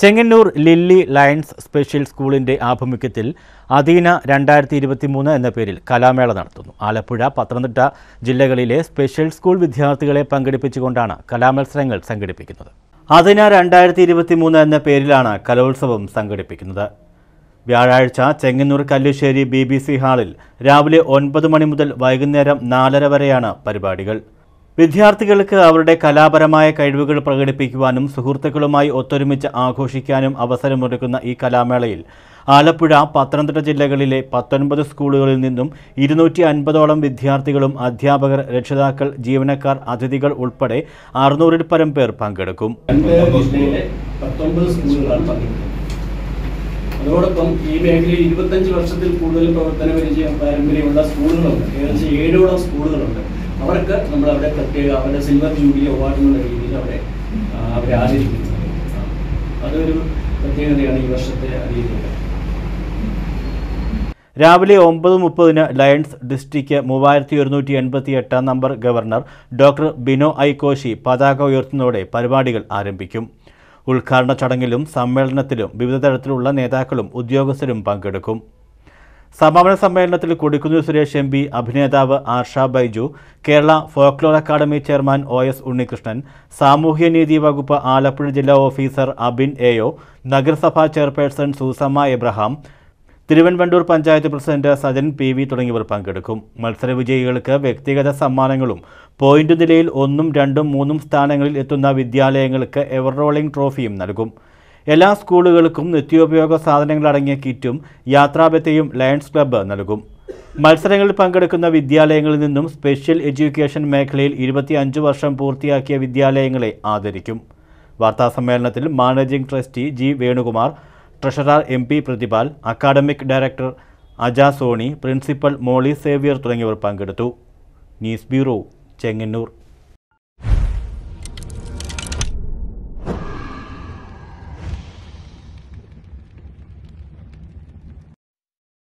Chengannur lily lions special സ്കൂളിന്റെ ആഭിമുഖ്യത്തിൽ അധീന 2023 എന്ന പേരിൽ കലാമേള നടത്തുന്നു. ആലപ്പുഴ, പത്തനംതിട്ട ജില്ലകളിലെ സ്പെഷ്യൽ സ്കൂൾ വിദ്യാർത്ഥികളെ പങ്കെടുപ്പിച്ചുകൊണ്ടാണ് കലാമത്സരങ്ങൾ സംഘടിപ്പിക്കുന്നത്. അധീന 2023 എന്ന പേരിലാണ് കലോത്സവം സംഘടിപ്പിക്കുന്നത്. വ്യാഴാഴ്ച ചെങ്ങന്നൂർ കല്ലുശ്ശേരി BBC ഹാളിൽ രാവിലെ 9 മണി മുതൽ വൈകുന്നേരം 4:30 വരെയാണ് പരിപാടികൾ. വിദ്യാർത്ഥികൾക്ക് അവരുടെ കലാപരമായ കഴിവുകൾ പ്രകടിപ്പിക്കുവാനും സുഹൃത്തുക്കളുമായി ഒത്തൊരുമിച്ച് ആഘോഷിക്കാനും അവസരമൊരുക്കുന്ന ഈ കലാമേളയിൽ ആലപ്പുഴ, പത്തനംതിട്ട ജില്ലകളിലെ 19 സ്കൂളുകളിൽ നിന്നും 250ഓളം വിദ്യാർത്ഥികളും അധ്യാപകർ, രക്ഷിതാക്കൾ, ജീവനക്കാർ, അതിഥികൾ ഉൾപ്പെടെ 600-ൽ പരം പേർ പങ്കെടുക്കും. അതോടൊപ്പം ഈ മേഖലയിൽ 25 വർഷത്തിൽ കൂടുതൽ പ്രവർത്തന പരിചയം പാരമ്പര്യമുള്ള സ്കൂളുകളുണ്ട്. ഏകദേശം 7ഓളം സ്കൂളുകളുണ്ട്. അവർക്ക് നമ്മളവിടെ പ്രത്യേക അവരുടെ സിൽവർ ജൂബിലി അവാർഡ് എന്നുള്ള രീതിയിൽ അവരെ ആദരിക്കുന്നത്. അതൊരു പ്രത്യേകതയാണ് ഈ വർഷത്തെ അറിയിക്കുന്നത്. രാവിലെ 9:30 Lions district 3188 number governor doctor Bino I Koshy പതാക ഉയർത്തുന്നതോടെ പരിപാടികൾ ആരംഭിക്കും. ഉദ്ഘാടന ചടങ്ങിലും സമ്മേളനത്തിലും വിവിധ തരത്തിലുള്ള നേതാക്കളും ഉദ്യോഗസ്ഥരും പങ്കെടുക്കും. സമാപന സമ്മേളനത്തിൽ കൊടിക്കുന്നിൽ സുരേഷ് MP, അഭിനേതാവ് Arsha Baiju, Kerala folklore academy chairman OS Unnikrishnan, സാമൂഹ്യനീതി വകുപ്പ് ആലപ്പുഴ ജില്ലാ ഓഫീസർ അബിൻ AO, നഗരസഭാ chairperson Susamma Abraham, Thiruvanvandoor panchayat president Sajan PV തുടങ്ങിയവർ പങ്കെടുക്കും. മത്സരവിജയികൾക്ക് വ്യക്തിഗത സമ്മാനങ്ങളും പോയിന്റ് നിലയിൽ 1, 2, 3 സ്ഥാനങ്ങളിൽ എത്തുന്ന വിദ്യാലയങ്ങൾക്ക് എവർ റോളിംഗ് ട്രോഫിയും നൽകും. എല്ലാ സ്കൂളുകൾക്കും നിത്യോപയോഗ സാധനങ്ങളടങ്ങിയ കിറ്റും യാത്രാബത്തയും ലയൺസ് ക്ലബ്ബ് നൽകും. മത്സരങ്ങളിൽ പങ്കെടുക്കുന്ന വിദ്യാലയങ്ങളിൽ നിന്നും സ്പെഷ്യൽ എഡ്യൂക്കേഷൻ മേഖലയിൽ 25 വർഷം പൂർത്തിയാക്കിയ വിദ്യാലയങ്ങളെ ആദരിക്കും. വാർത്താസമ്മേളനത്തിൽ managing trustee G Venukumar, treasurer MP Prathipal, academic director Aja Soni, principal Molly Xavier തുടങ്ങിയവർ പങ്കെടുത്തു. News bureau, Chengannur.